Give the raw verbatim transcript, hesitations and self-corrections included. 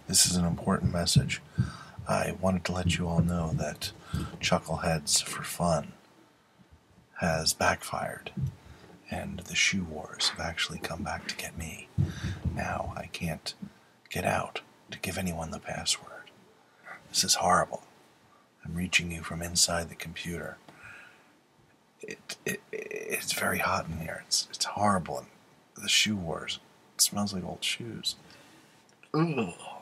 This is an important message. I wanted to let you all know that Chuckleheads for Fun has backfired, and the shoe wars have actually come back to get me. Now I can't get out to give anyone the password. This is horrible. I'm reaching you from inside the computer. It, it, it's very hot in here. It's, it's horrible. And the shoe wars. It smells like old shoes. Ugh.